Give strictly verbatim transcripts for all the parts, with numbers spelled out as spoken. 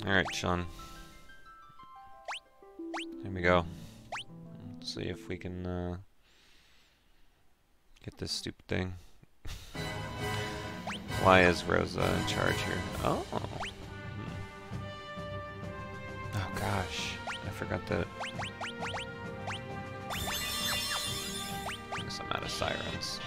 Alright, Sean. Here we go. Let's see if we can uh, get this stupid thing. Why is Rosa in charge here? Oh. Hmm. Oh gosh. I forgot that. I guess I'm out of sirens.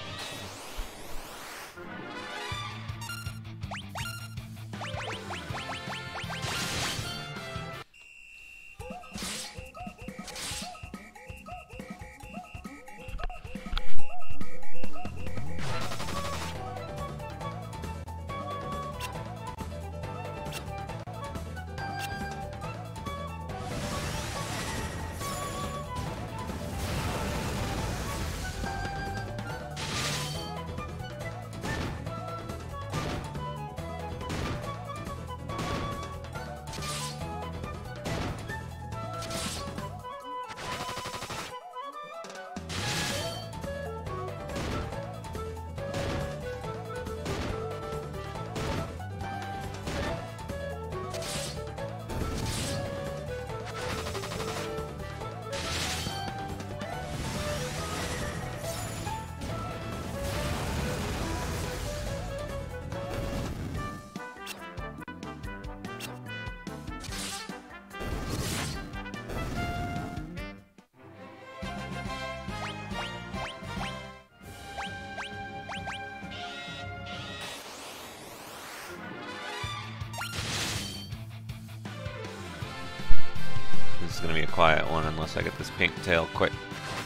This is gonna be a quiet one unless I get this pink tail quick.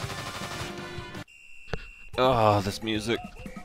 Oh, this music.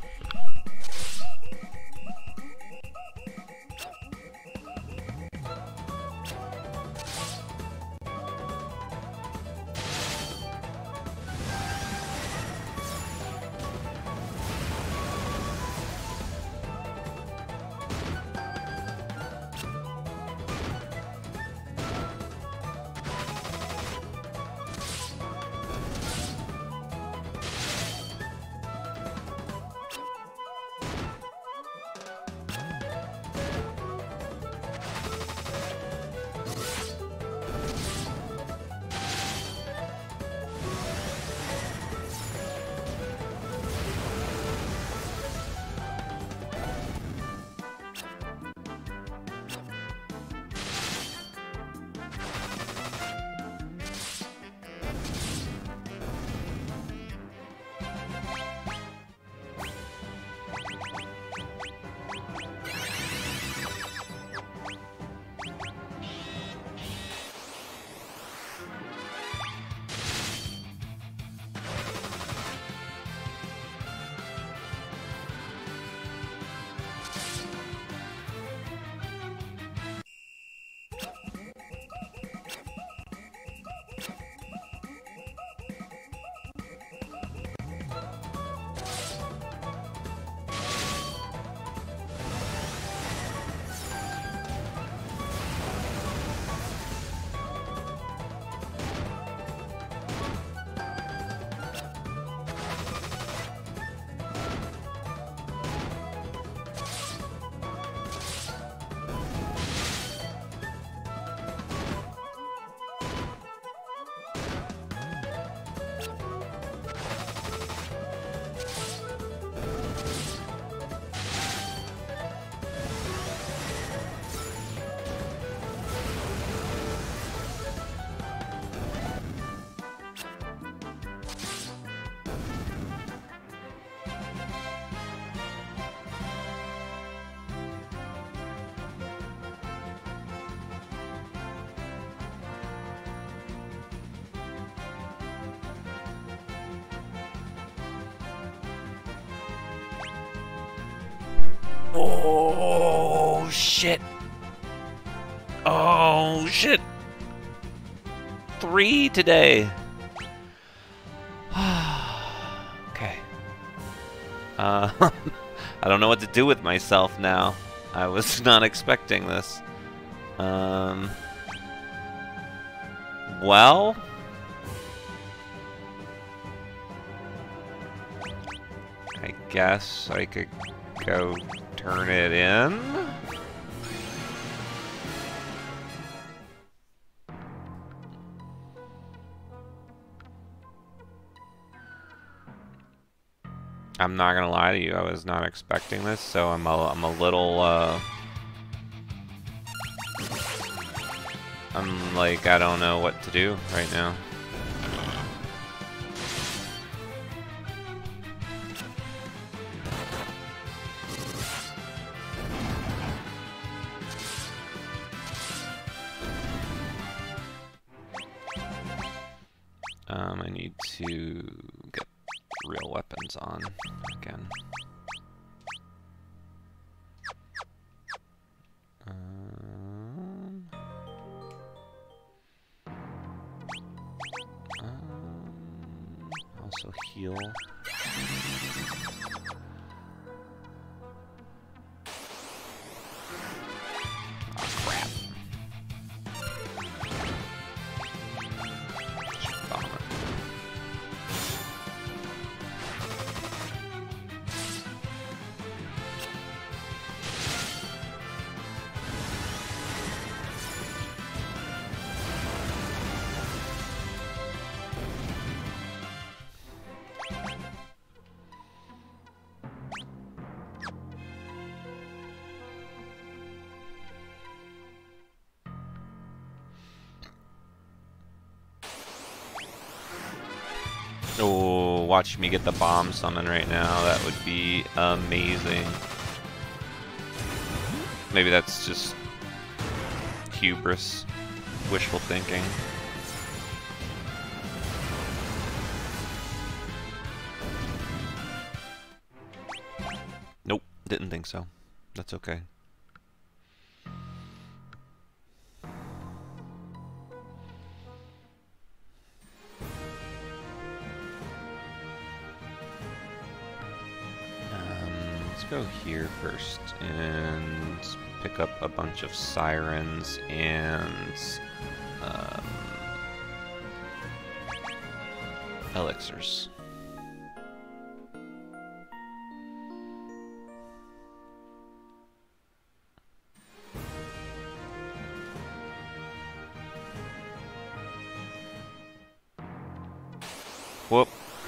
Oh shit! Oh shit! Three today. Okay. Uh, I don't know what to do with myself now. I was not expecting this. Um. Well. I guess I could go turn it in. I'm not gonna lie to you, I was not expecting this, so I'm a, I'm a little, uh... I'm like, I don't know what to do right now. Um, I need to get real weapons on again. Um, um, also heal. Oh, watch me get the bomb summon right now. That would be amazing. Maybe that's just hubris, wishful thinking. Nope, didn't think so. That's okay. Go here first and pick up a bunch of sirens and um, elixirs. Whoop.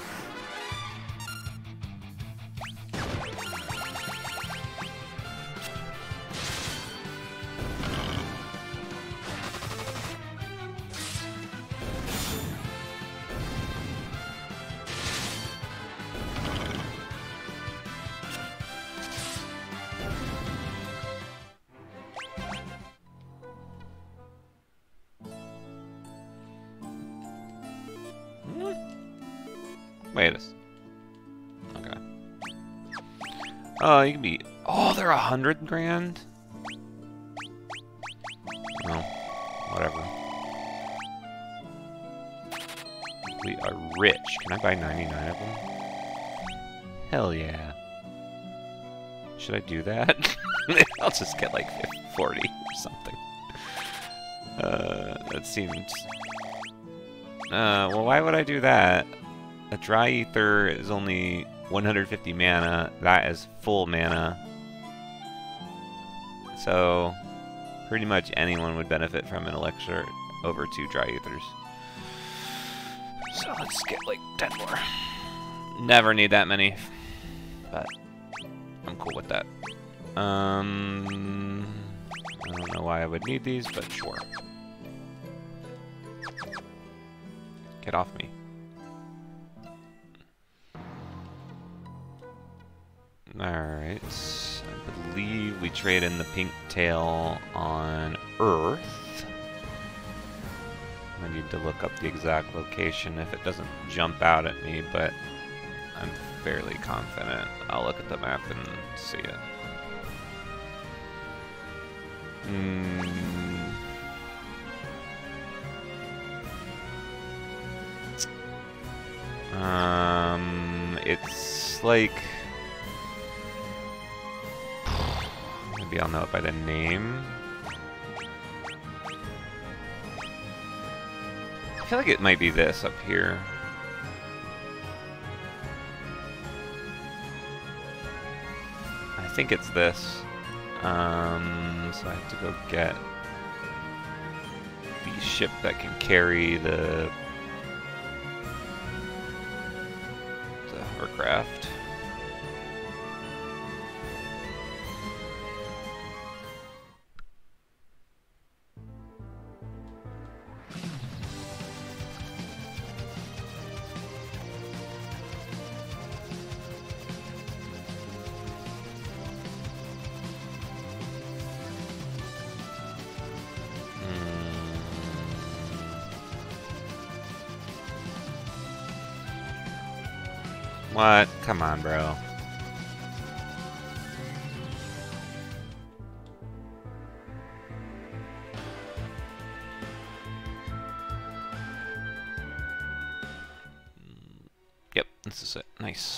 Wait a second. Okay. Oh, you can be. Oh, they're a hundred grand? Oh, whatever. We are rich. Can I buy ninety-nine of them? Hell yeah. Should I do that? I'll just get like forty or something. Uh, that seems. Uh, well, why would I do that? A dry ether is only one hundred fifty mana. That is full mana. So, pretty much anyone would benefit from an elixir over two dry ethers. So let's get like ten more. Never need that many, but I'm cool with that. Um, I don't know why I would need these, but sure. Get off me. Alright, I believe we trade in the pink tail on Earth. I need to look up the exact location if it doesn't jump out at me, but I'm fairly confident. I'll look at the map and see it. Mm. Um, it's like... Maybe I'll know it by the name. I feel like it might be this up here. I think it's this. Um, so I have to go get the ship that can carry the, the hovercraft. What? Come on, bro. Yep, this is it. Nice.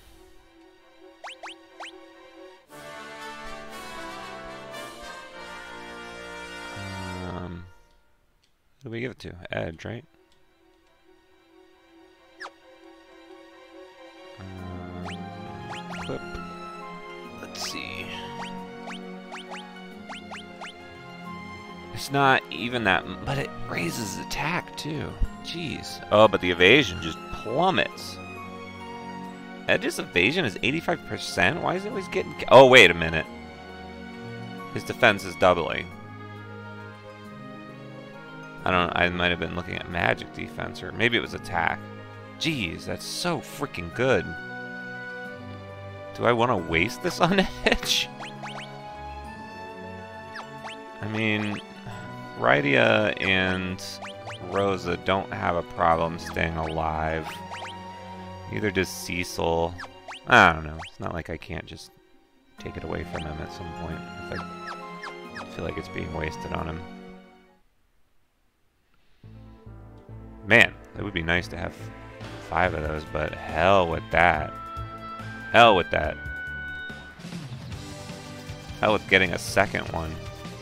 Um, who do we give it to? Edge, right? Um, equip. Let's see. It's not even that, but it raises attack too. Jeez. Oh, but the evasion just plummets. Edge's evasion is eighty-five percent? Why is he always getting... Oh, wait a minute. His defense is doubling. I don't know. I might have been looking at magic defense, or maybe it was attack. Jeez, that's so freaking good. Do I want to waste this on Edge? I mean, Rydia and Rosa don't have a problem staying alive. Neither does Cecil. I don't know. It's not like I can't just take it away from him at some point if I feel like it's being wasted on him. Man, it would be nice to have five of those, but hell with that. Hell with that. Hell with getting a second one.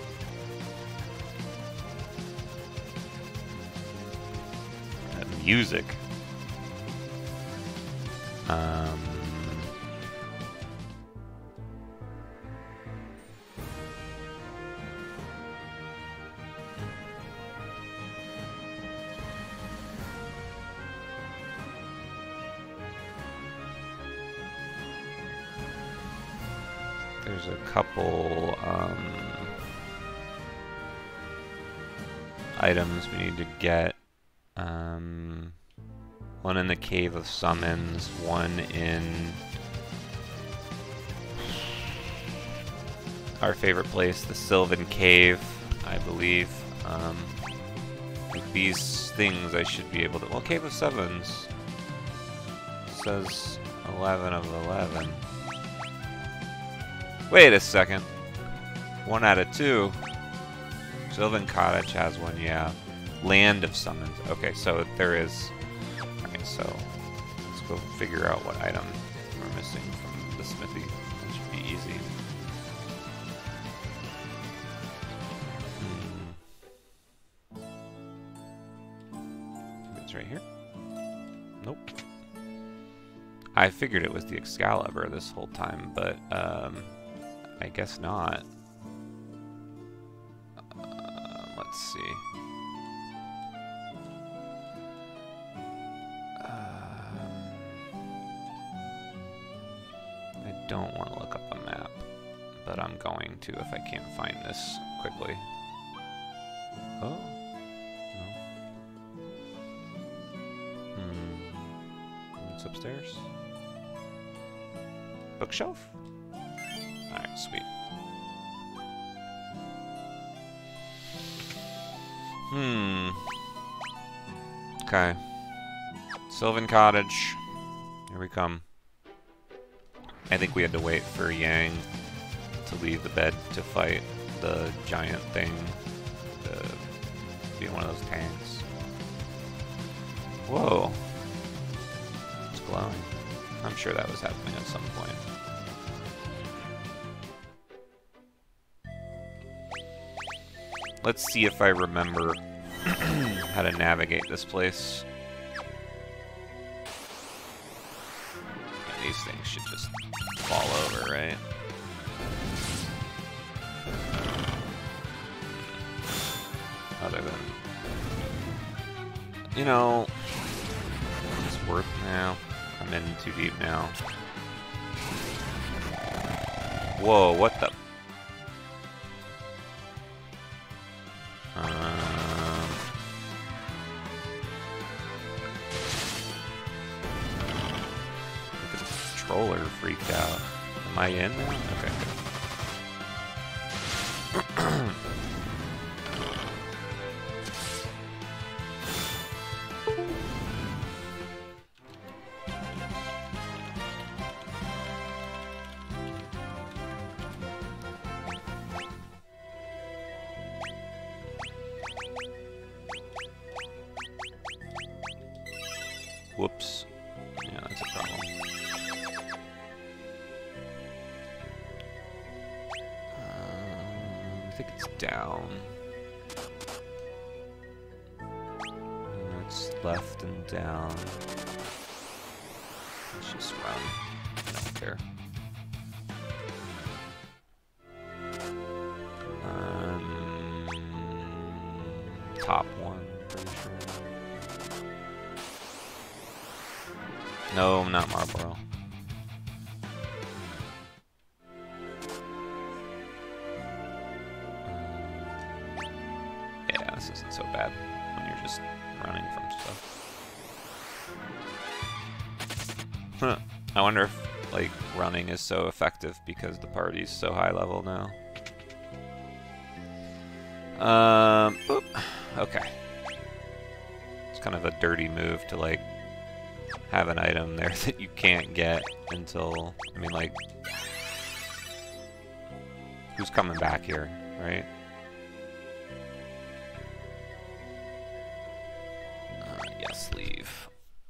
That music. Um... There's a couple um, items we need to get. Um, one in the Cave of Summons, one in our favorite place, the Sylvan Cave, I believe. Um, like these things I should be able to... Well, Cave of Summons says eleven of eleven. Wait a second. One out of two. Sylvan Cottage has one, yeah. Land of Summons. Okay, so there is... Alright, so let's go figure out what item we're missing from the smithy. That should be easy. Hmm. It's right here? Nope. I figured it was the Excalibur this whole time, but um... I guess not. Uh, let's see. Um, I don't want to look up a map, but I'm going to if I can't find this quickly. Oh, no. Hmm. It's upstairs. Bookshelf? Alright, sweet. Hmm. Okay. Sylvan Cottage. Here we come. I think we had to wait for Yang to leave the bed to fight the giant thing. To be one of those tanks. Whoa. It's glowing. I'm sure that was happening at some point. Let's see if I remember how to navigate this place. Yeah, these things should just fall over, right? Other than... You know... It's worth now. I'm in too deep now. Whoa, what the... Controller freaked out. Am I in now? Okay. Whoops. Yeah, that's a problem. Um, I think it's down. It's left and down. Let's just run. I don't care. Um, top one, pretty sure. No, not Marlboro. Um, yeah, this isn't so bad when you're just running from stuff. Huh. I wonder if, like, running is so effective because the party's so high level now. Um, boop. Okay. It's kind of a dirty move to, like, have an item there that you can't get until, I mean, like, who's coming back here, right? Uh, yes, leave.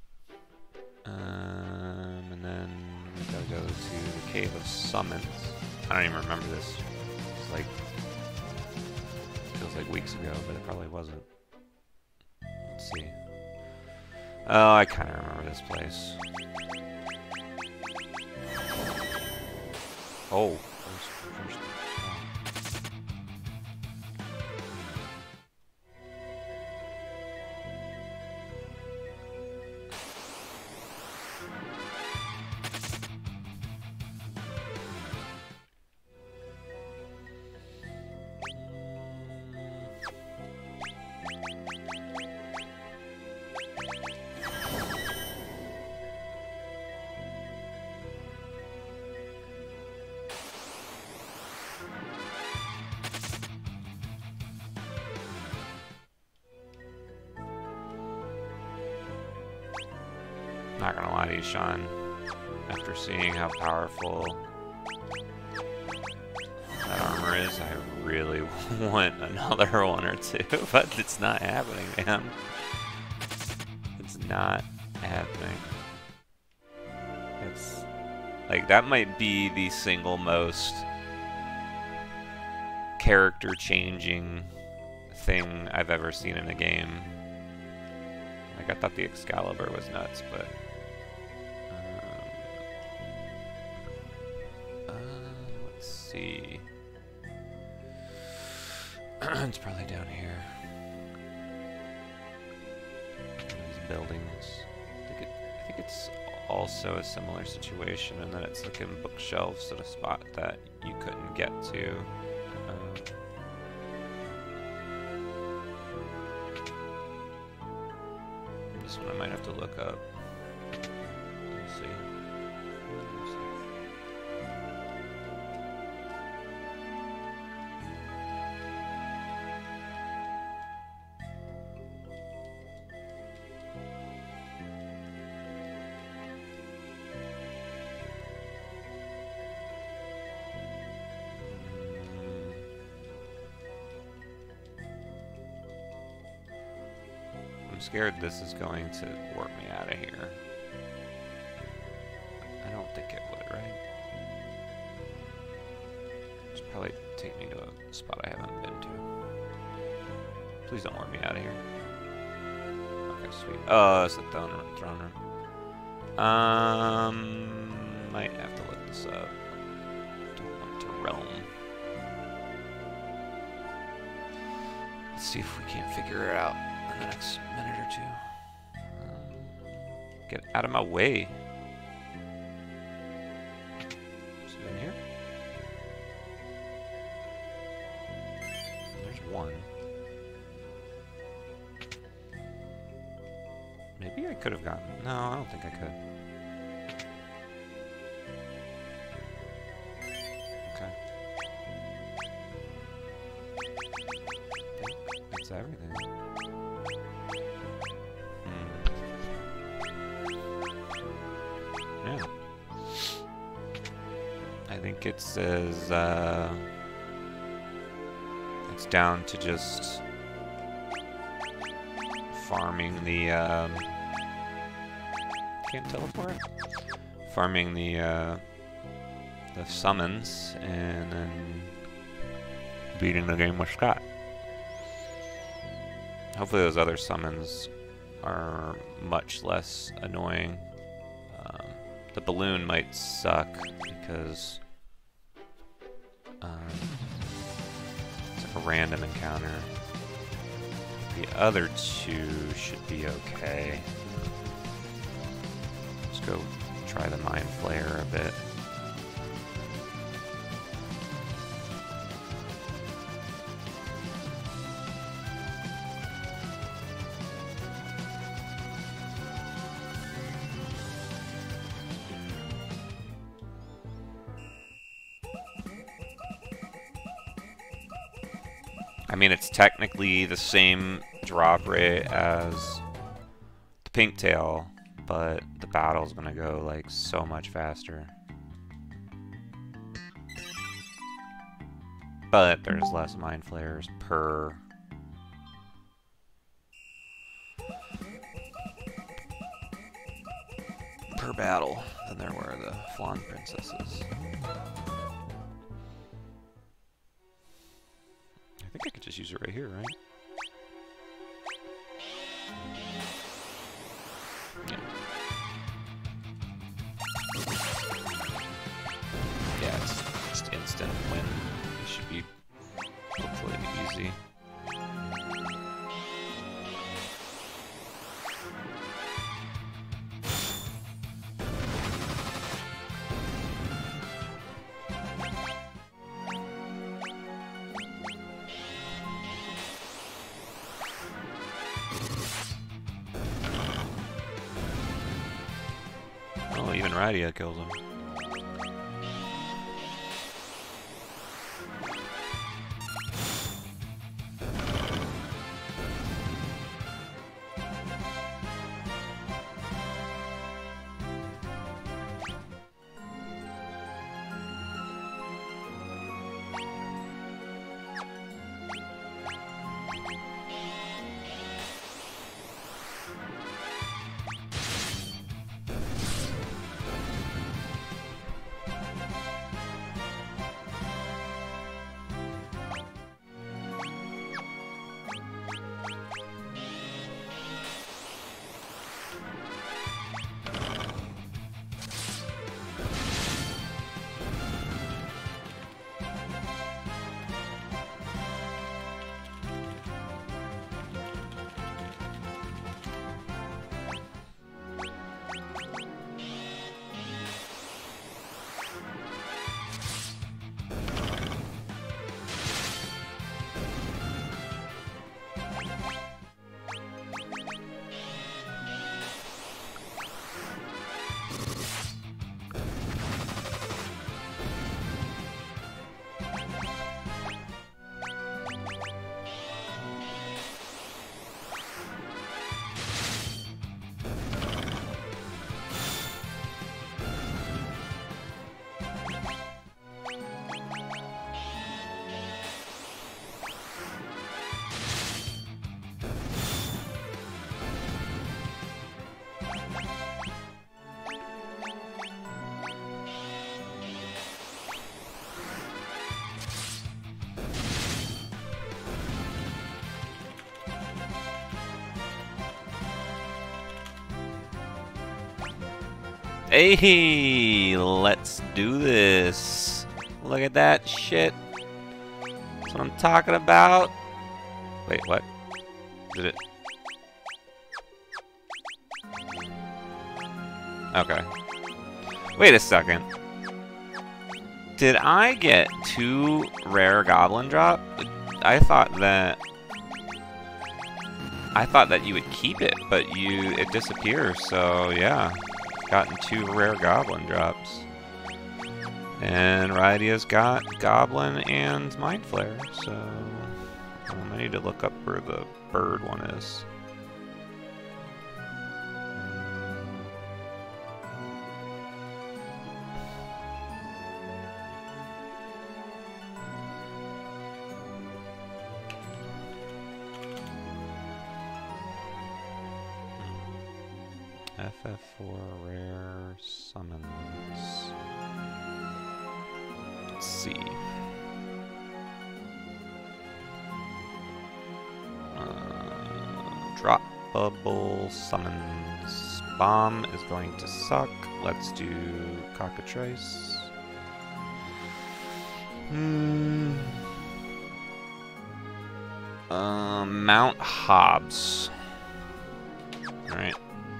Um, and then we gotta go to the Cave of Summons. I don't even remember this. It's like, feels like weeks ago, but it probably wasn't. Let's see. Oh, I kind of remember this place. Oh, first, first. Not gonna lie to you, Sean. After seeing how powerful that armor is, I really want another one or two, but it's not happening, man. It's not happening. It's like, that might be the single most character changing thing I've ever seen in a game. Like, I thought the Excalibur was nuts, but see. It's probably down here. These buildings. I think, it, I think it's also a similar situation in that it's like in bookshelves at a spot that you couldn't get to. Um, this one I might have to look up. Let's see. Let's see. I'm scared this is going to warp me out of here. I don't think it would, right? It's probably take me to a spot I haven't been to. Please don't warp me out of here. Okay, sweet. Oh, that's the throne room. Throne room. Um, might have to look this up. Don't want to realm. Let's see if we can't figure it out in the next minute or two. Um, get out of my way. Is it in here? There's one. Maybe I could have gotten... No, I don't think I could. Okay. That's everything. Yeah. I think it says, uh, it's down to just farming the, um, can't teleport. Farming the uh, the summons and then beating the game with Scott. Hopefully those other summons are much less annoying. Um, the balloon might suck because um, it's like a random encounter. The other two should be okay. Let's go try the Mind Flayer a bit. I mean, it's technically the same drop rate as the Pink Tail, but the battle's gonna go like so much faster. But there's less Mind Flayers per per battle than there were the Flan Princesses. I think I could just use it right here, right? Yeah. Yeah, it's just instant win. It should be hopefully easy. Oh, even Radia kills him. Hey, let's do this. Look at that shit. That's what I'm talking about. Wait, what? Did it? Okay. Wait a second. Did I get two rare goblin drop? I thought that I thought that you would keep it, but you it disappears, so yeah. Gotten two rare goblin drops. And Radia's got goblin and Mind Flayer, so um, I need to look up where the bird one is. F F four rare summons. Let's see. Uh, drop bubble summons. Bomb is going to suck. Let's do cockatrice. Hmm. Uh, Mount Hobbs. Alright.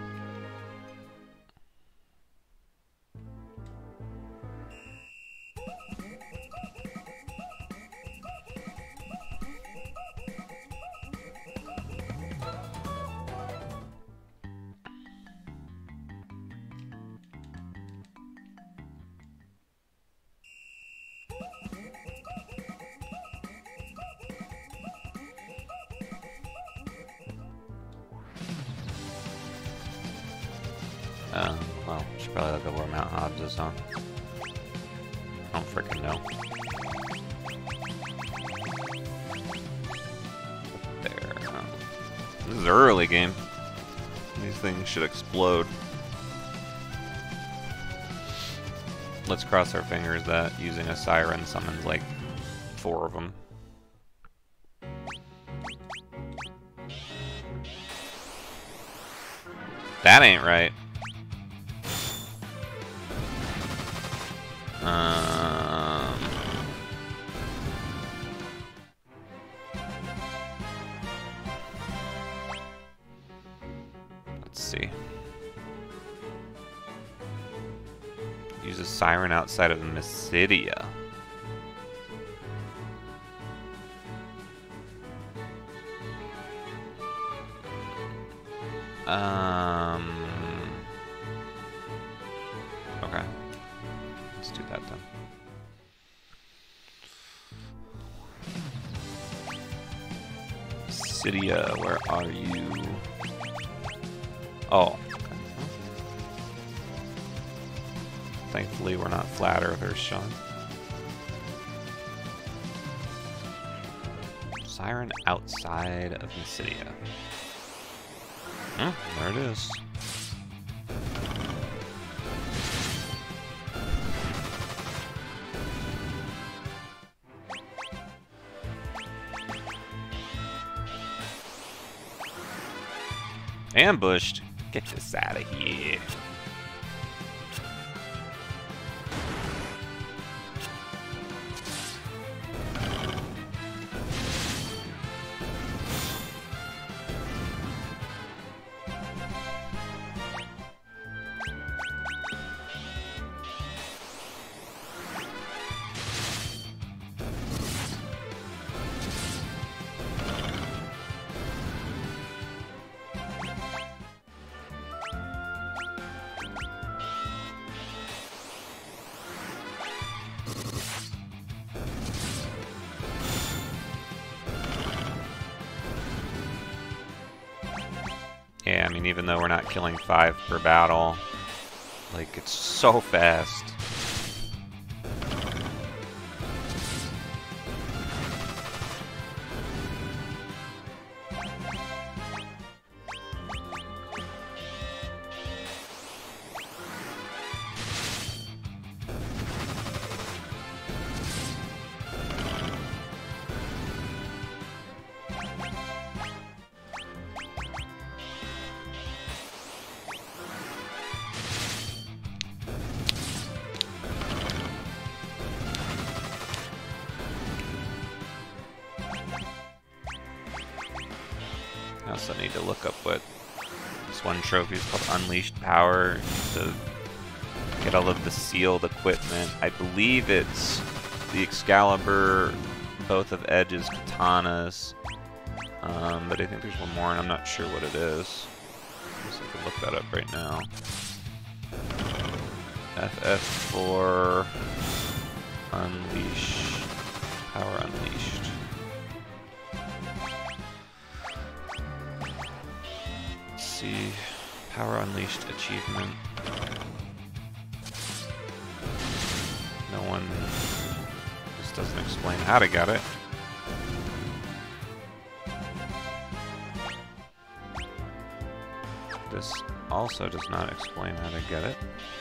Uh, well, should probably look up where Mount Hobbs is, huh? I don't freaking know. There. Oh. This is early game. These things should explode. Let's cross our fingers that using a siren summons like four of them. That ain't right. Um, let's see. Use a siren outside of Mysidia. Um. Okay. Let's do that then. Mysidia, where are you? Oh. Okay. Thankfully, we're not flat earthers, Sean. Siren outside of Mysidia. Hmm, there it is. Ambushed? Get this out of here. Yeah, I mean, even though we're not killing five per battle, like, it's so fast. I also need to look up what this one trophy is called, Unleashed Power, to get all of the sealed equipment. I believe it's the Excalibur, both of Edge's katanas, um, but I think there's one more and I'm not sure what it is. I guess I can look that up right now. F F four Unleash, Power Unleashed. See, Power Unleashed achievement. No one, this doesn't explain how to get it. This also does not explain how to get it.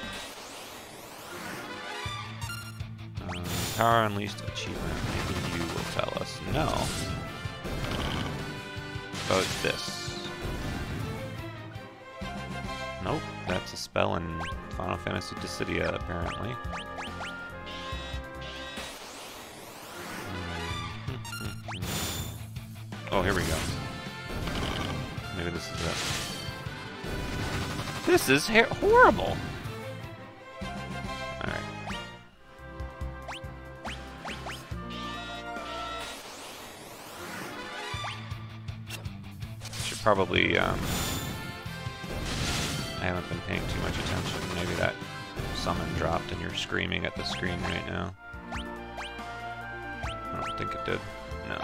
Um, power Unleashed achievement. Maybe you will tell us. No. Oh, it's this. Nope, that's a spell in Final Fantasy Dissidia, apparently. Oh, here we go. Maybe this is it. This is horrible! Alright. Should probably, um... I haven't been paying too much attention. Maybe that summon dropped and you're screaming at the screen right now. I don't think it did. No.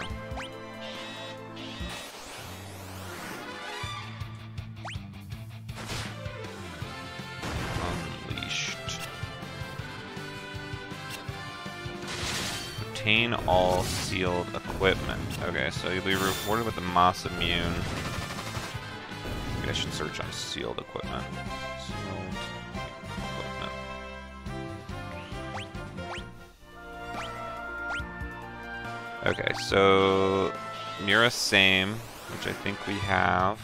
Obtain all sealed equipment. Okay, so you'll be rewarded with the Moss Immune. Maybe I should search on sealed equipment. Sealed equipment. Okay, so Mira Same, which I think we have.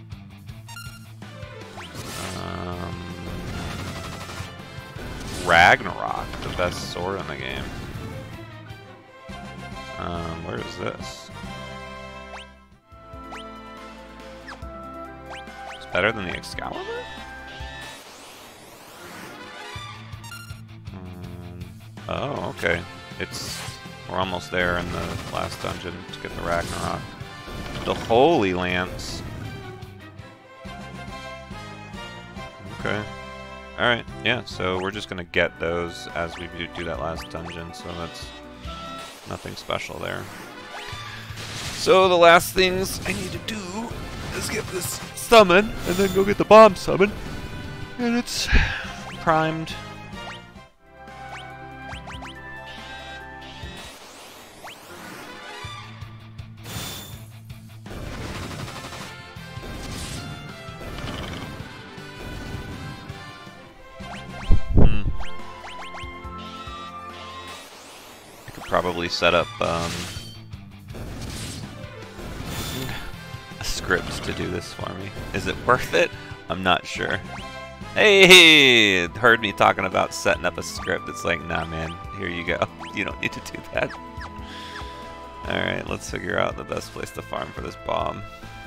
Um, Ragnarok, the best sword in the game. Um, where is this? It's better than the Excalibur? Um, oh, okay. It's... We're almost there in the last dungeon to get the Ragnarok. The Holy Lance. Okay. Alright, yeah, so we're just gonna get those as we do that last dungeon, so that's... nothing special there. So the last things I need to do is get this summon, and then go get the bomb summon. And it's primed. Hmm. Probably set up um, a script to do this for me. Is it worth it? I'm not sure. Hey, heard me talking about setting up a script. It's like, nah, man. Here you go. You don't need to do that. All right, let's figure out the best place to farm for this bomb.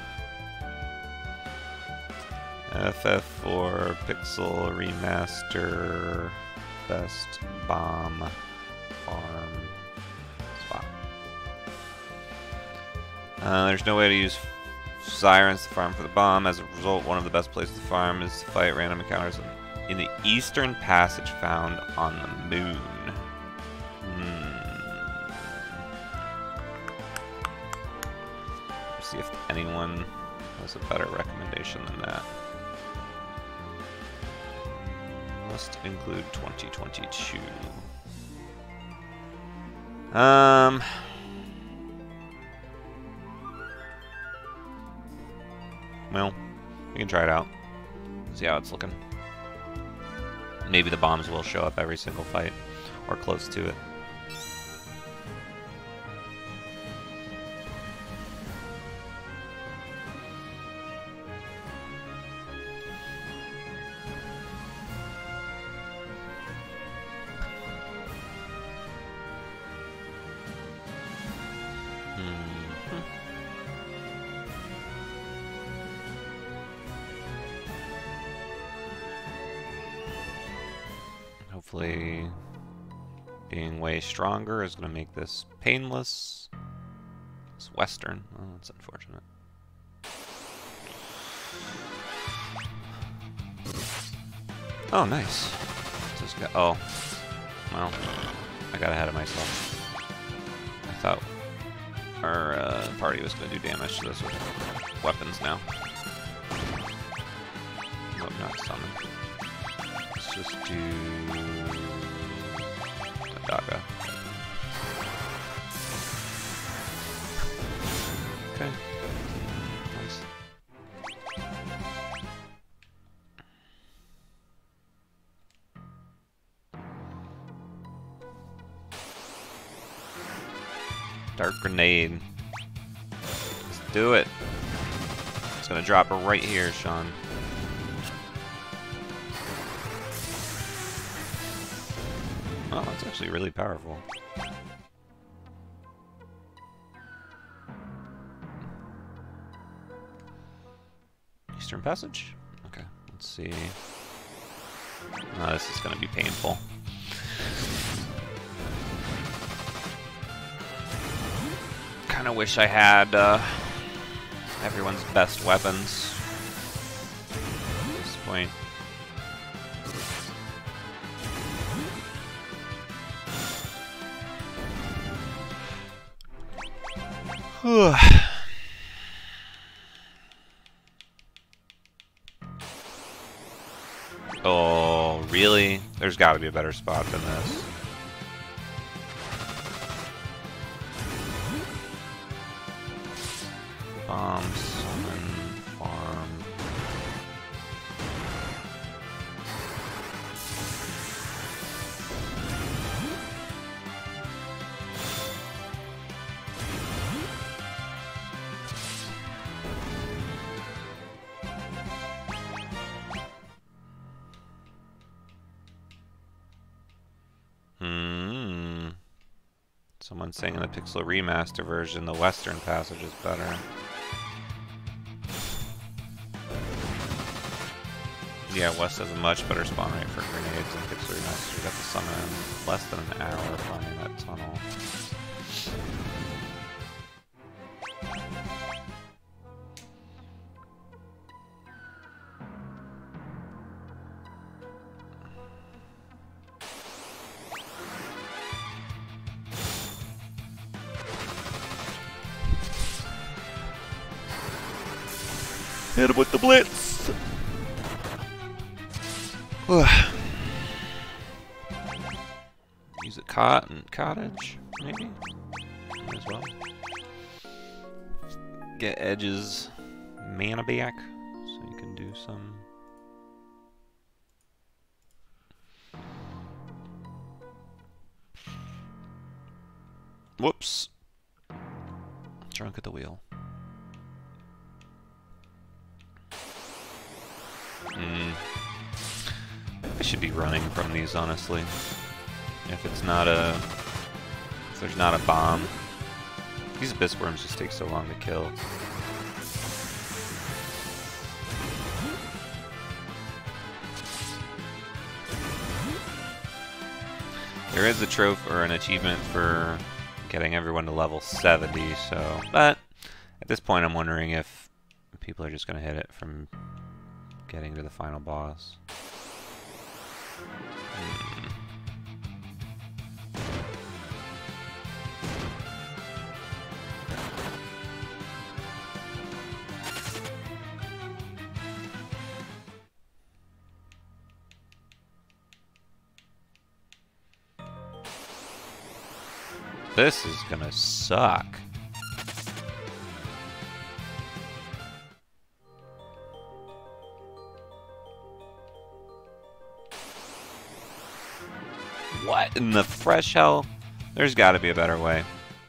F F four Pixel Remaster best bomb farm. Uh, there's no way to use sirens to farm for the bomb. As a result, one of the best places to farm is to fight random encounters in the Eastern Passage found on the moon. Hmm. Let's see if anyone has a better recommendation than that. Must include twenty twenty-two. Um... Well, we can try it out. See how it's looking. Maybe the bombs will show up every single fight, or close to it. Hopefully being way stronger is going to make this painless. It's Western. Oh, that's unfortunate. Oh, nice. Just got, oh, well, I got ahead of myself. I thought our uh, party was going to do damage to this with weapons now. Nope, not summon. Let's just do Saga. Okay. Nice. Dark grenade. Let's do it. It's gonna drop her right here, Sean. Oh, that's actually really powerful. Eastern Passage? Okay, let's see. Oh, this is gonna be painful. Kinda wish I had uh, everyone's best weapons at this point. Oh, really? There's got to be a better spot than this. Bomb, summon, farm. Hmm. Someone's saying in the Pixel Remaster version, the Western Passage is better. Yeah, West has a much better spawn rate for grenades and Pixel Remaster. You got to summon less than an hour finding that tunnel. Hit him with the blitz! Use a cot and cottage, maybe? Might as well. Get Edge's mana back, so you can do some... Whoops! Drunk at the wheel. Mm. I should be running from these, honestly. If it's not a... If there's not a bomb. These abyss worms just take so long to kill. There is a trophy or an achievement for getting everyone to level seventy, so... But, at this point I'm wondering if people are just going to hit it from getting to the final boss. Hmm. This is gonna suck. What in the fresh hell? There's gotta be a better way.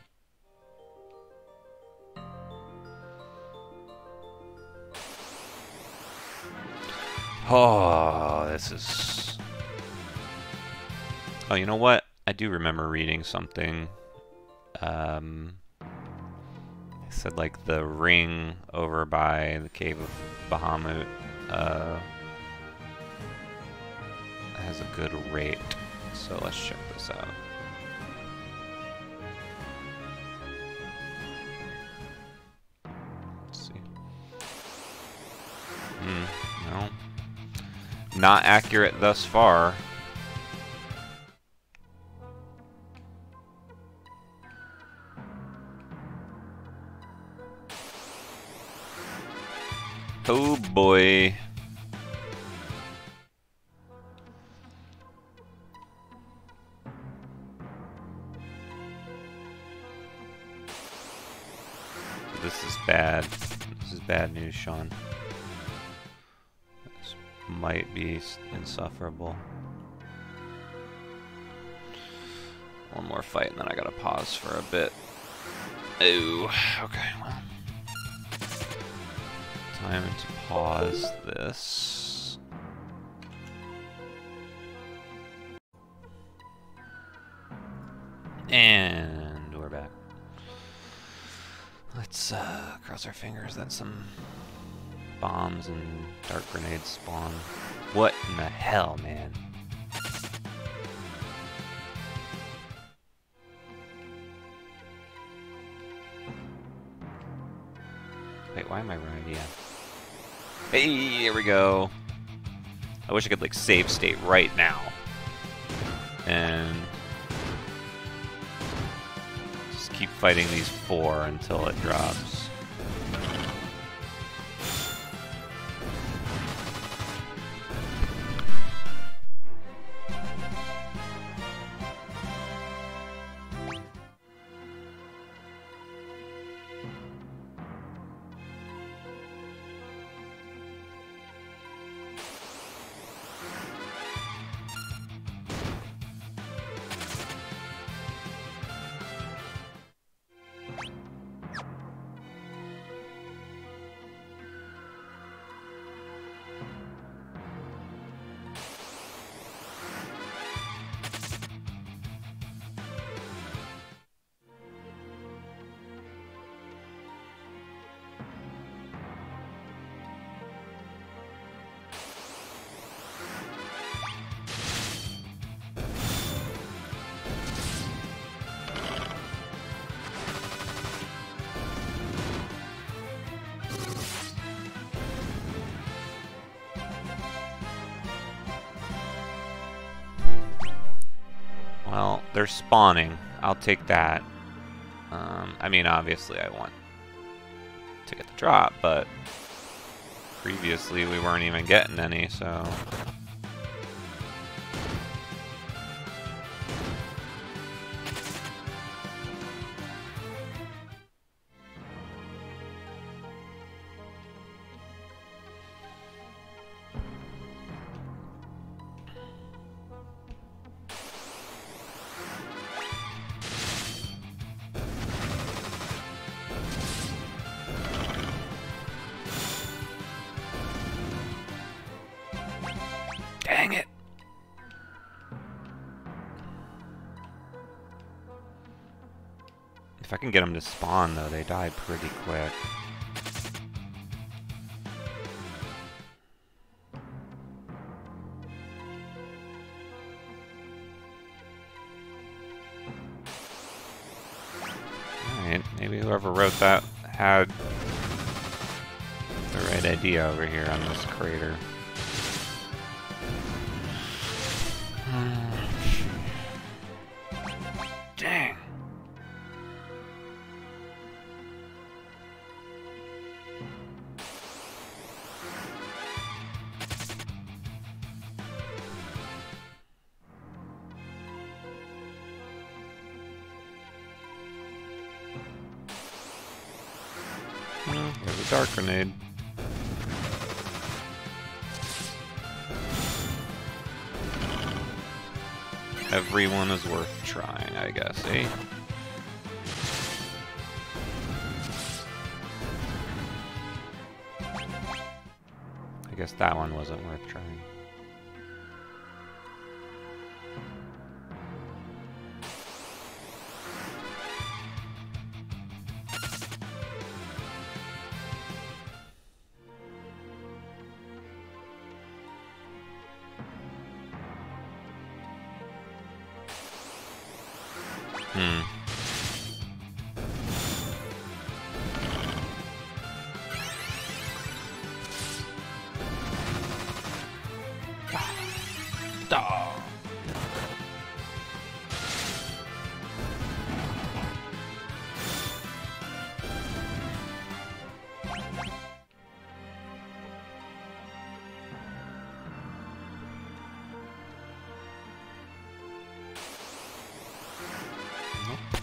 Oh, this is... Oh, you know what? I do remember reading something. Um, it said like the ring over by the Cave of Bahamut uh, has a good rate. So let's check this out. Let's see. Hmm, no. Not accurate thus far. Oh boy. This is bad. This is bad news, Sean. This might be insufferable. One more fight and then I gotta pause for a bit. Oh, okay, well. Time to pause this. And we're back. Let's uh, cross our fingers that some bombs and dark grenades spawn. What in the hell, man? Wait, why am I running? Yeah. Hey, here we go. I wish I could like save state right now. And just keep fighting these four until it drops. Well, they're spawning. I'll take that. Um, I mean, obviously I want to get the drop, but previously we weren't even getting any, so... Dang it! If I can get them to spawn, though, they die pretty quick. Alright, maybe whoever wrote that had the right idea over here on this crater. Dang. Hmm, there's a dark grenade. Everyone is worth trying, I guess, eh? I guess that one wasn't worth trying. Hmm. Ah. Nope.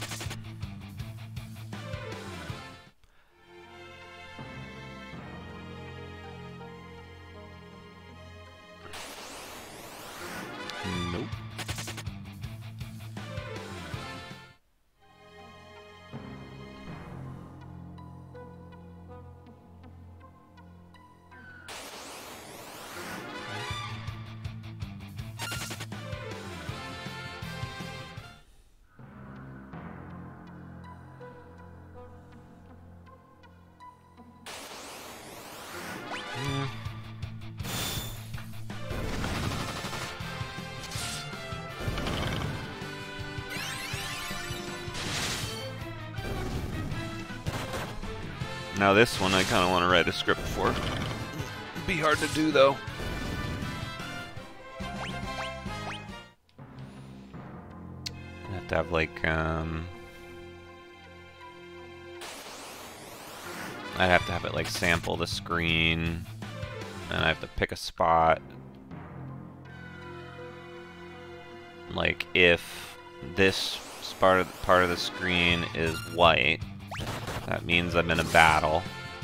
Now this one I kind of want to write a script for. Be hard to do though. I have to have like um I'd have to have it like sample the screen, and I have to pick a spot. Like if this part of part of the screen is white, that means I'm in a battle.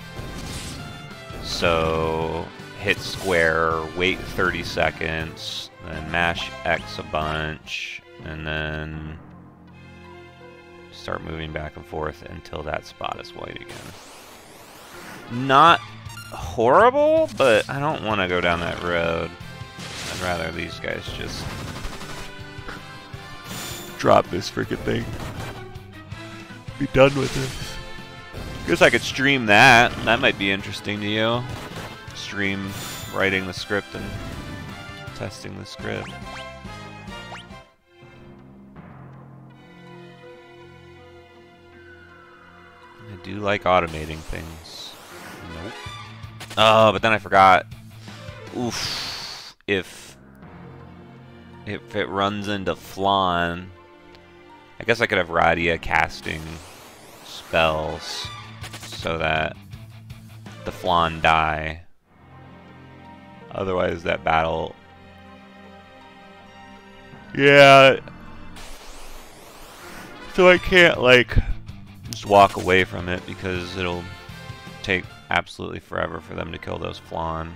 So hit square, wait thirty seconds, then mash X a bunch, and then start moving back and forth until that spot is white again. Not horrible, but I don't want to go down that road. I'd rather these guys just drop this freaking thing. Be done with it. Guess I could stream that. That might be interesting to you. Stream writing the script and testing the script. I do like automating things. Nope. Oh, but then I forgot. Oof. If if it runs into flan, I guess I could have Radia casting spells so that the flan die. Otherwise, that battle. Yeah. So I can't like just walk away from it because it'll take absolutely forever for them to kill those flan.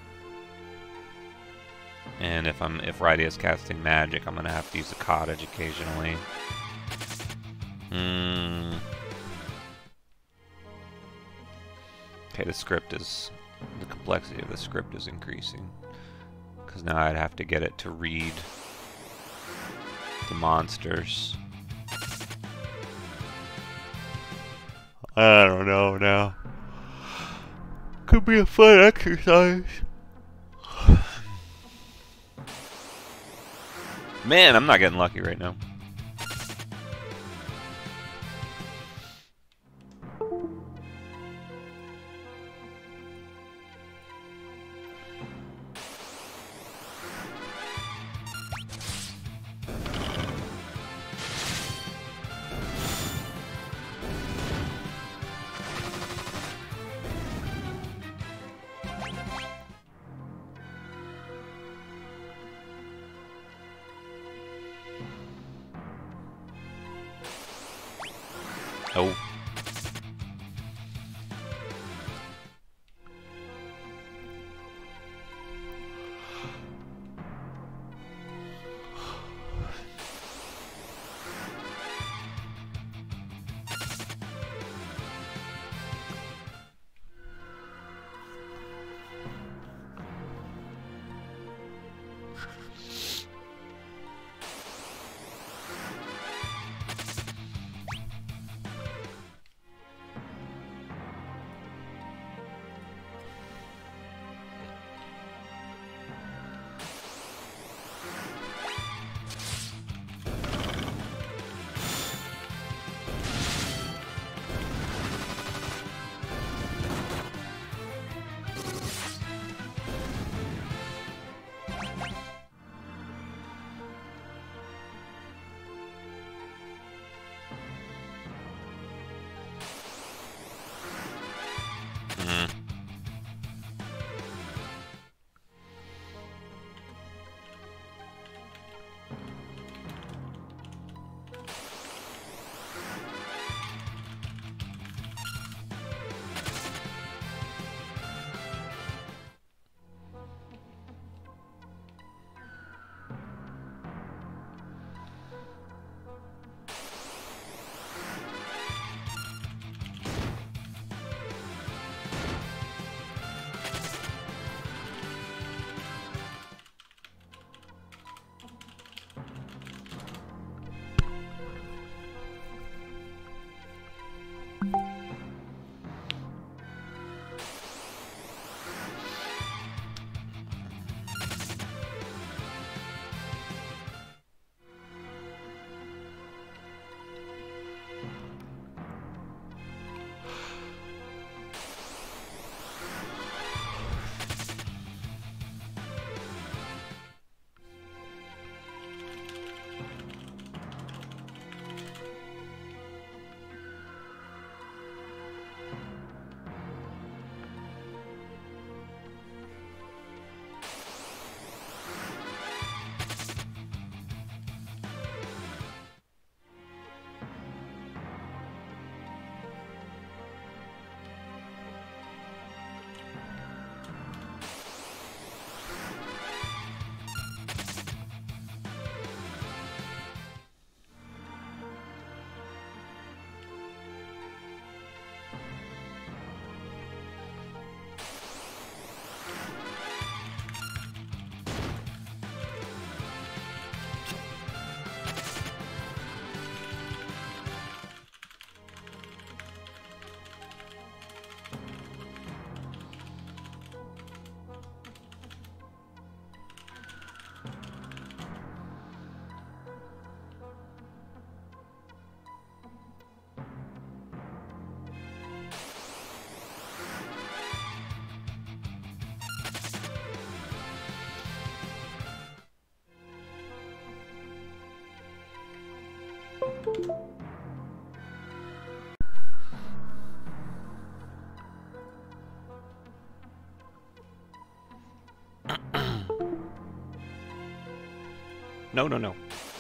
And if I'm if Radia's casting magic, I'm gonna have to use a cottage occasionally. Hmm. Okay, the script is the complexity of the script is increasing because now I'd have to get it to read the monsters. I don't know now. Could be a fun exercise. Man, I'm not getting lucky right now. No, no, no.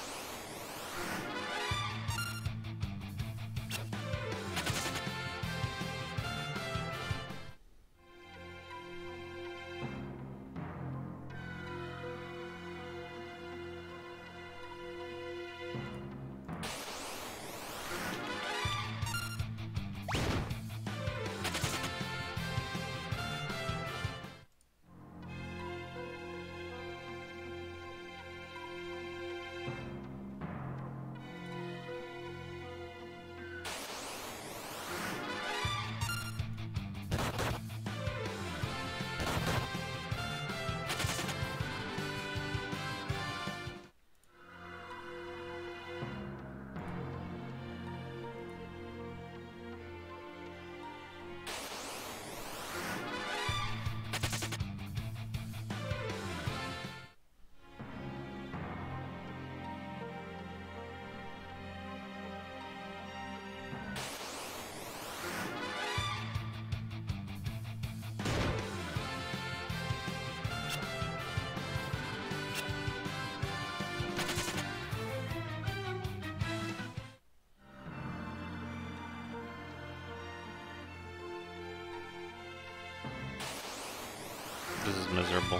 This is miserable.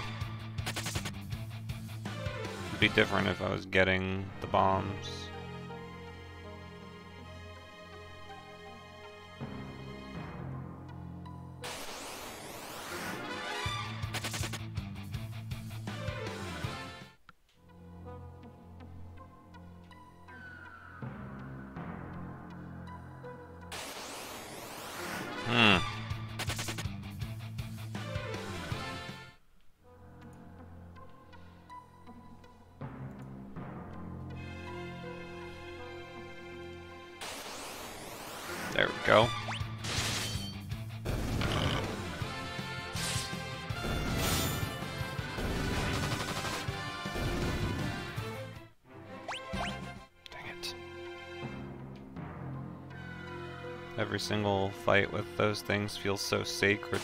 It'd be different if I was getting the bombs. Hmm. There we go. Dang it. Every single fight with those things feels so sacred.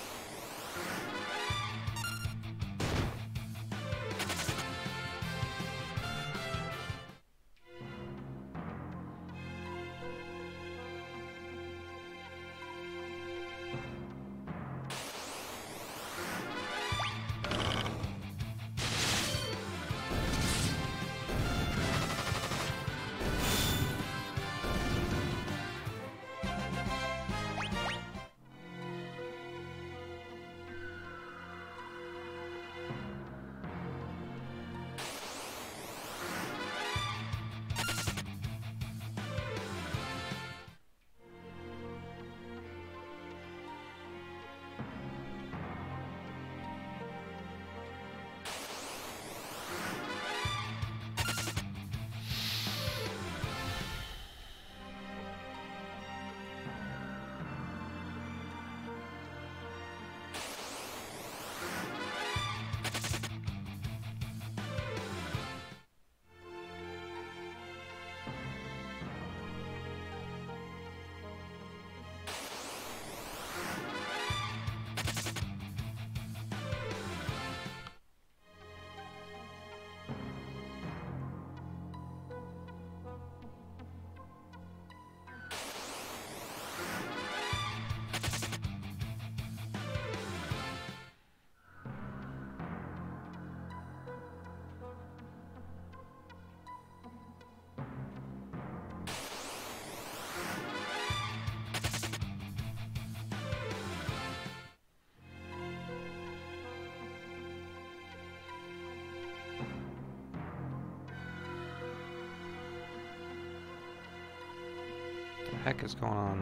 What the heck is going on?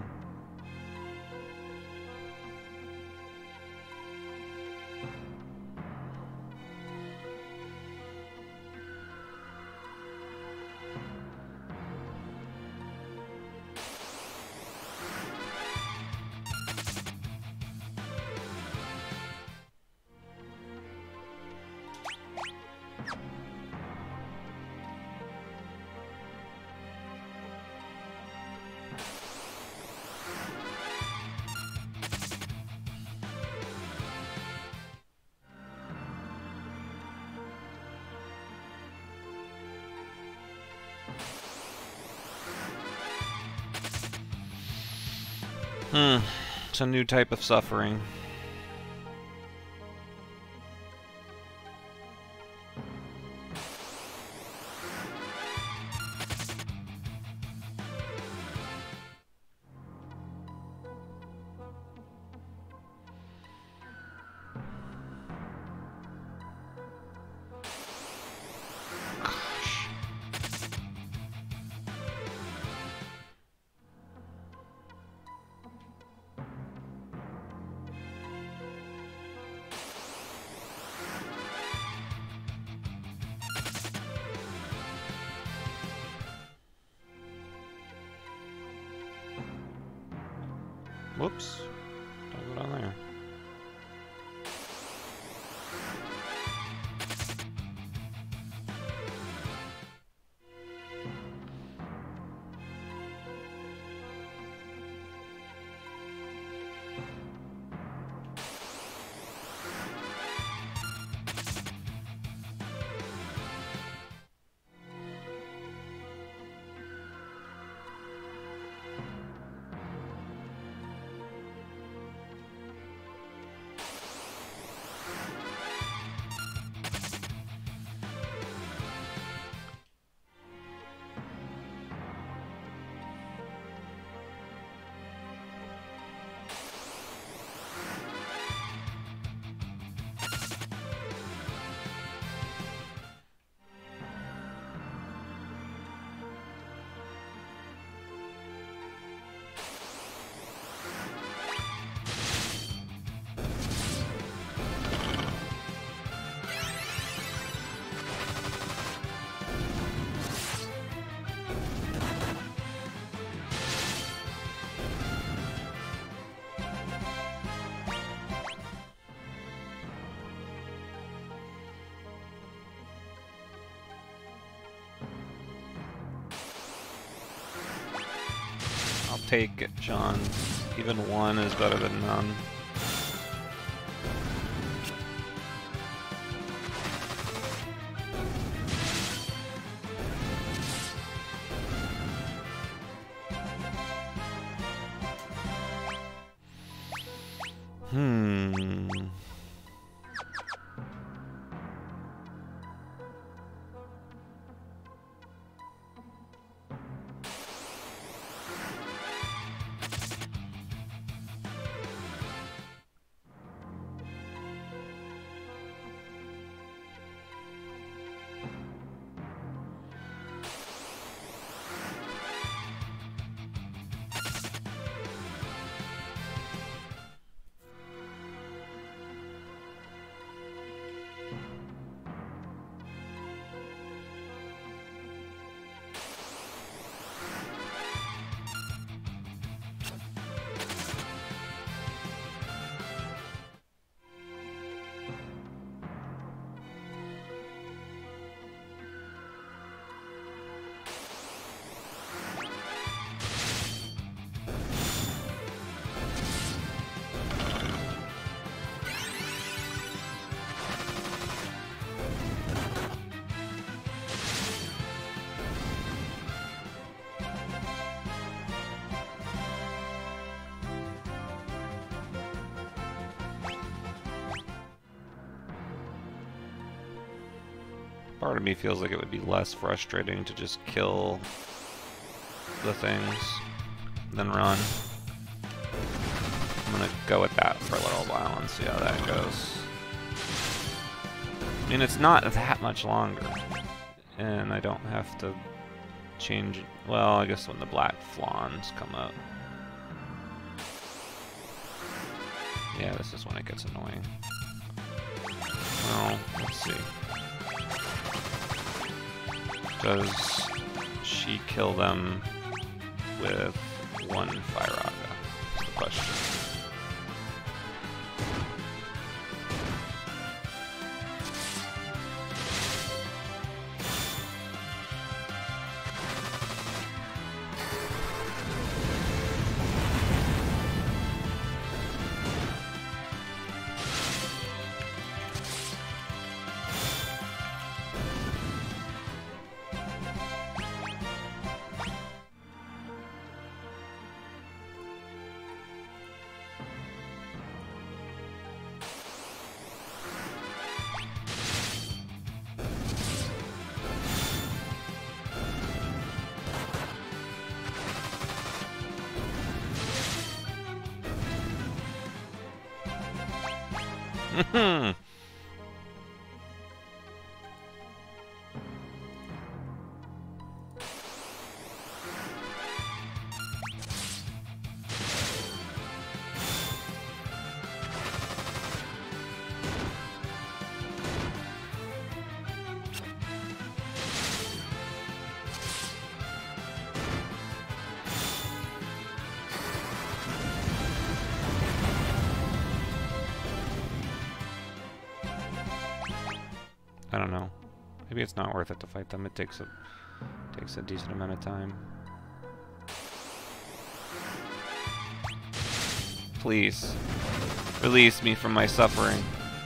Hmm. It's a new type of suffering. Whoops. Don't go down there. Take it, John. Even one is better than none. Hmm. Part of me feels like it would be less frustrating to just kill the things than run. I'm gonna go with that for a little while and see how that goes. I mean, it's not that much longer, and I don't have to change it. Well, I guess when the black flawns come up. Yeah, this is when it gets annoying. Well, let's see. Does she kill them with one Fire Raga? That's the question. I don't know. Maybe it's not worth it to fight them. It takes a takes a decent amount of time. Please, release me from my suffering.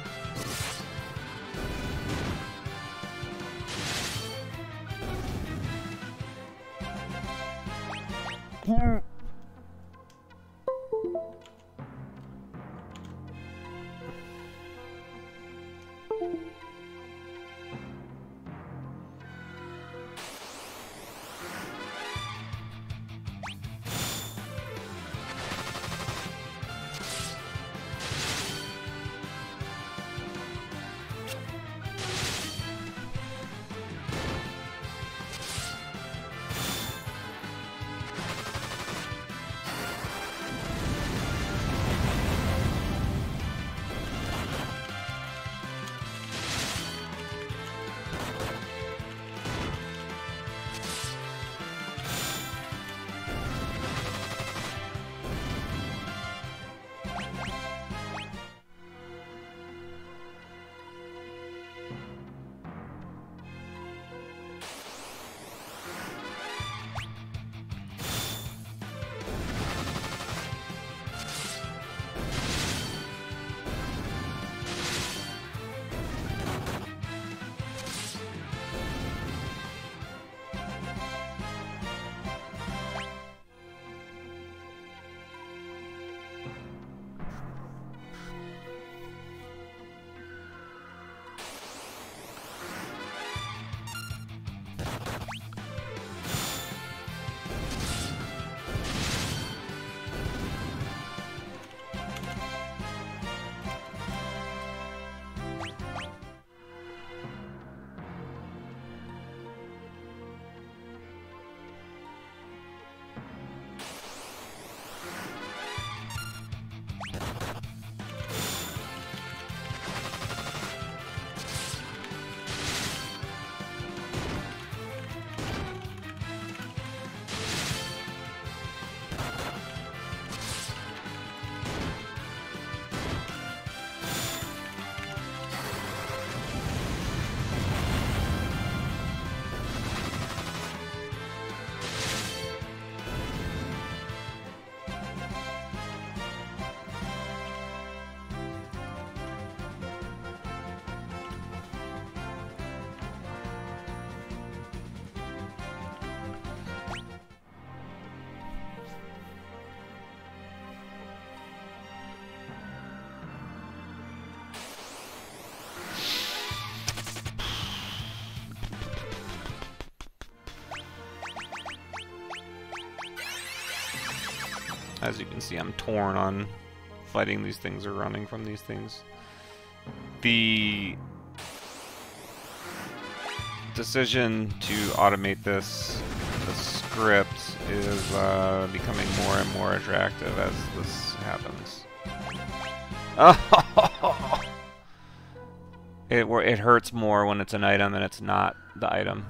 As you can see, I'm torn on fighting these things or running from these things. The decision to automate this, the script, is uh, becoming more and more attractive as this happens. Oh! It, it hurts more when it's an item and it's not the item.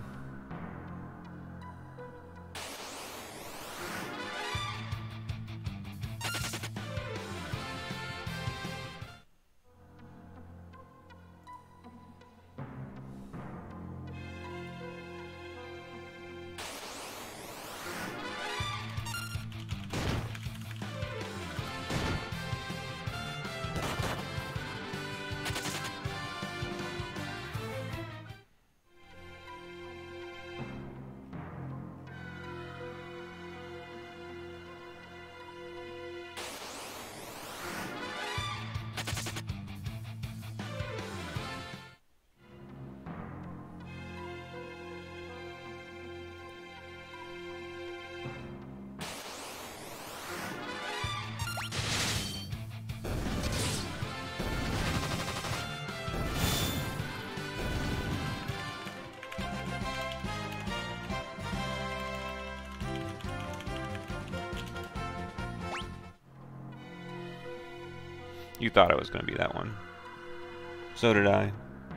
You thought it was going to be that one. So did I.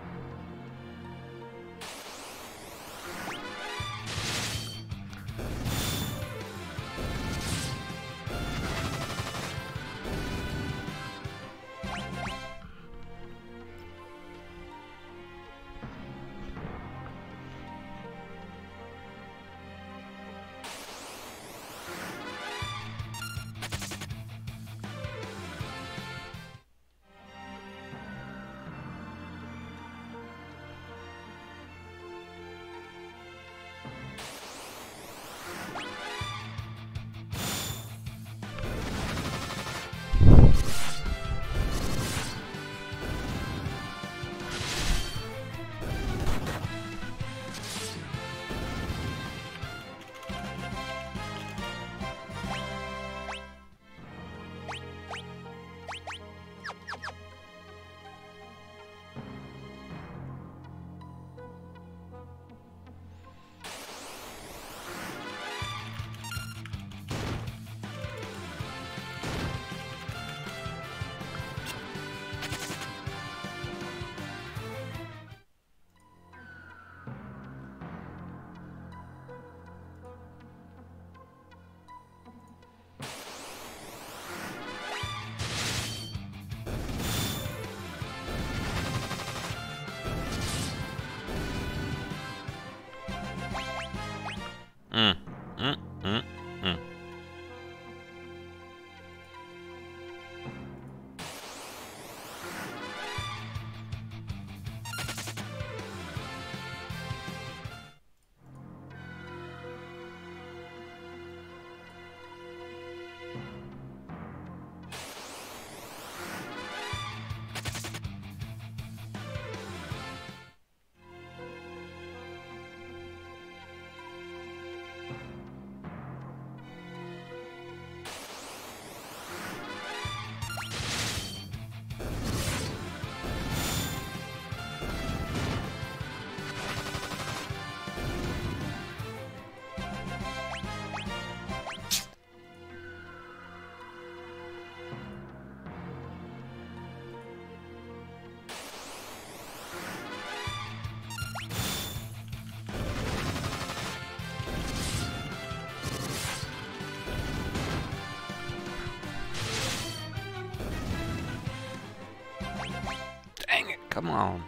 Mm, mm, mm, mm. Dang it, come on.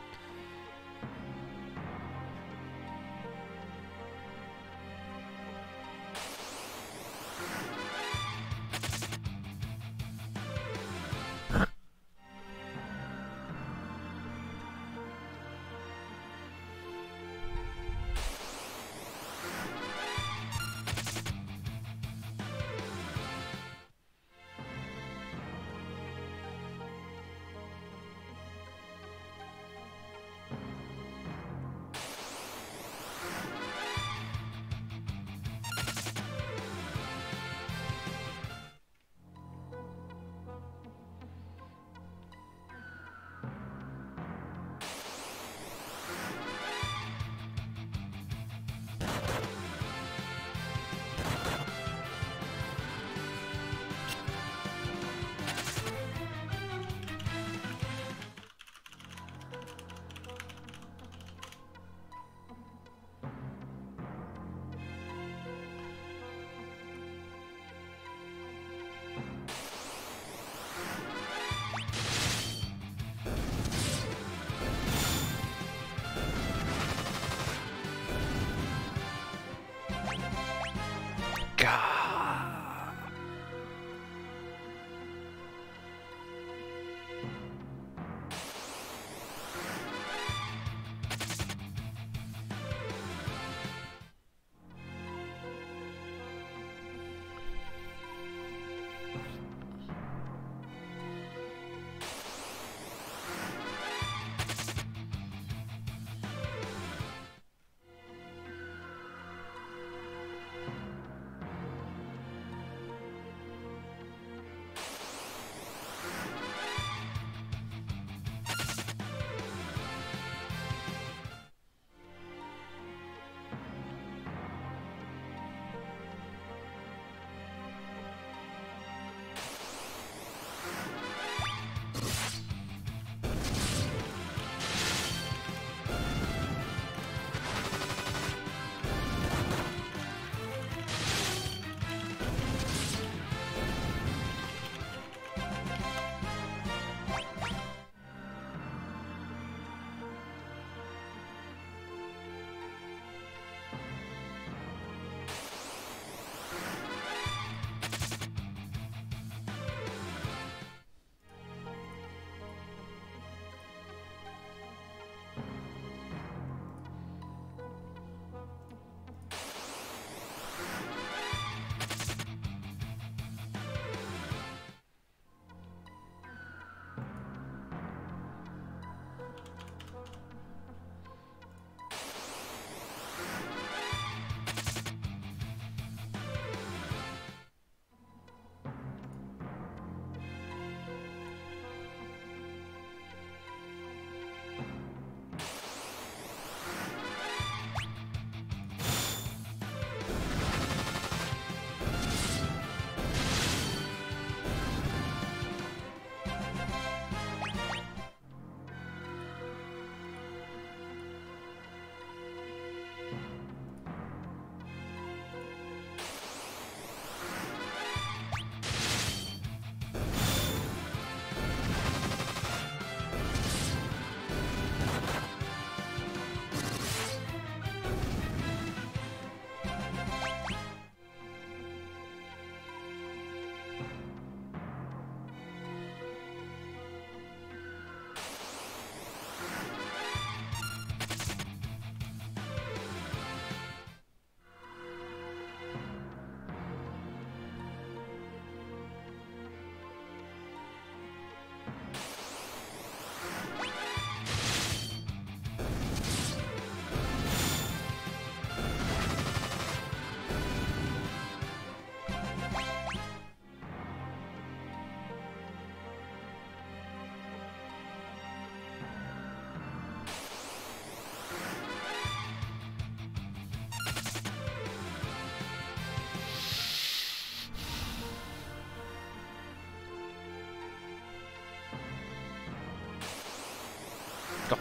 Ugh.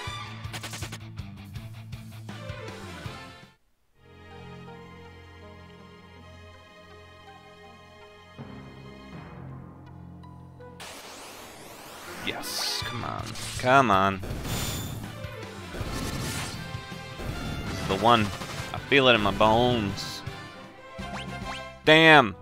Yes, come on. Come on. The one. I feel it in my bones. Damn!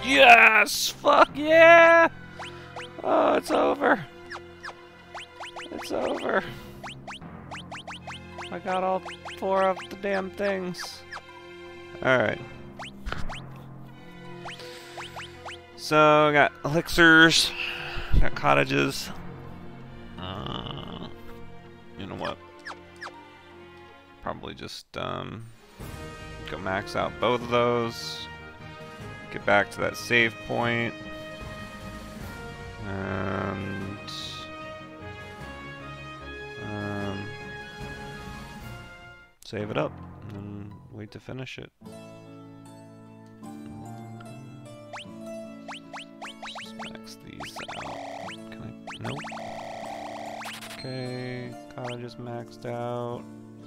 Yes! Fuck yeah! Oh, it's over. It's over. I got all four of the damn things. Alright. So, I got elixirs, got cottages. Uh, you know what? Probably just um, go max out both of those. Get back to that save point. And um, save it up. And then wait to finish it. These out. Can I? Nope. Okay, cottage is maxed out.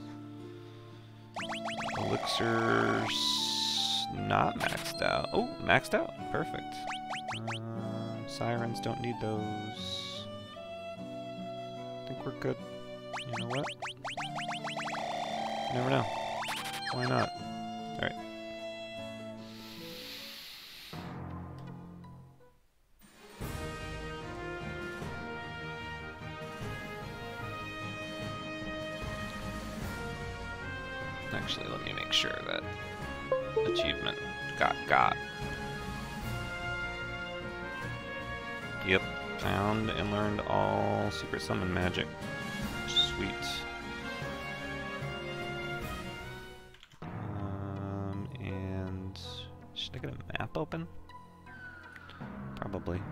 Elixirs not maxed out. Oh, maxed out. Perfect. Uh, sirens don't need those. I think we're good. You know what? You never know. Why not? Alright. Actually, let me make sure that achievement got got. Yep, found and learned all secret summon magic. Sweet. Um, and should I get a map open? Probably.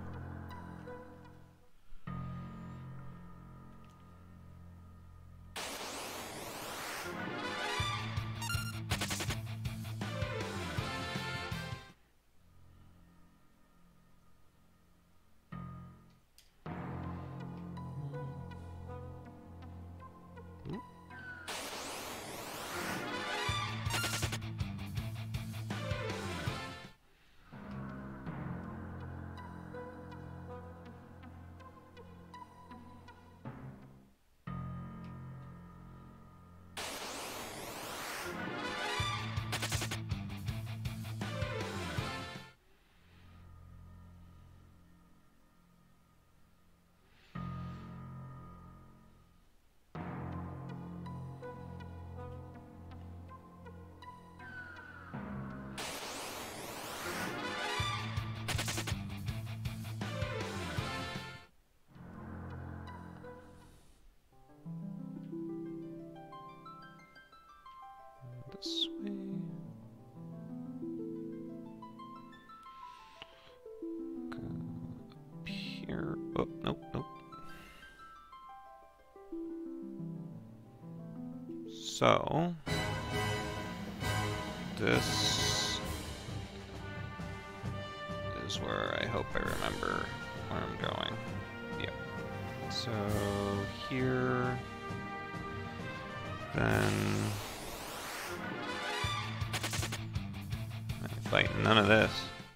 This way. Go up here. Oh, nope, nope. So, this is where I hope I remember where I'm going. Yep. So, here, then... Fighting none of this.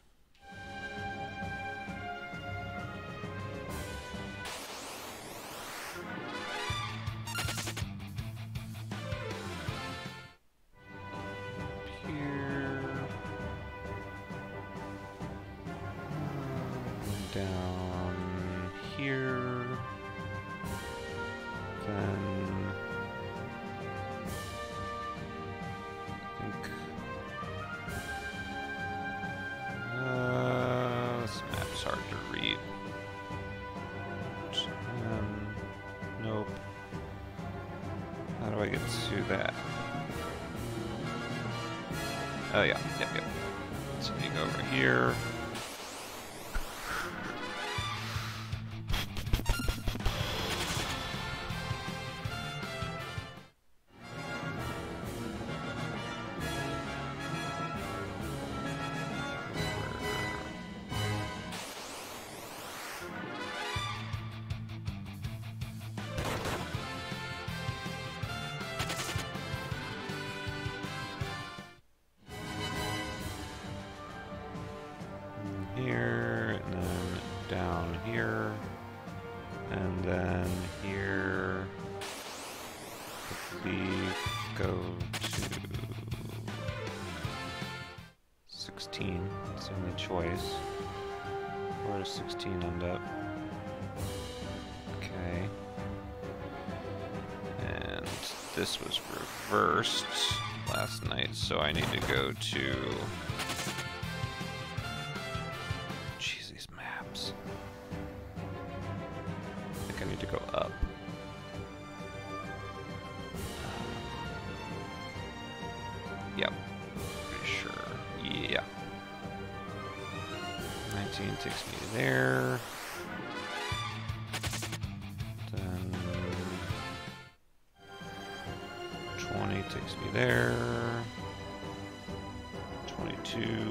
Here. Down here. Then I think hard to read. Um, nope. How do I get to that? Oh yeah, yep, yep. So you go over here. Here, and then down here, and then here, we go to sixteen, it's the only choice. Where does sixteen end up? Okay. And this was reversed last night, so I need to go to... Jeez, these maps. I think I need to go up. Yep. Pretty sure. Yeah. nineteen takes me there. Then twenty takes me there. twenty-two.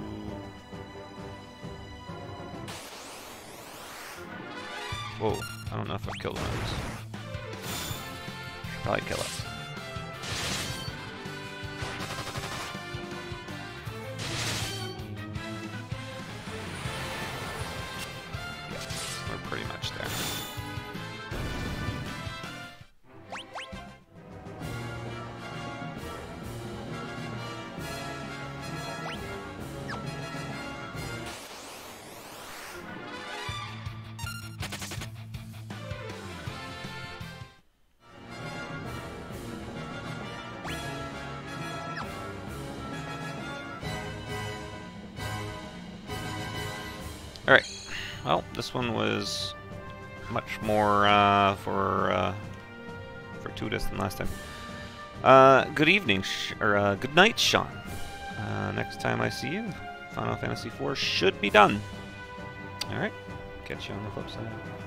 Whoa, I don't know if I've killed one of these. Should probably kill it. Pretty much there. All right. Well, this one was much more uh, for uh, fortuitous than last time. Uh, good evening, sh or uh, good night, Sean. Uh, next time I see you, Final Fantasy four should be done. All right, catch you on the flip side.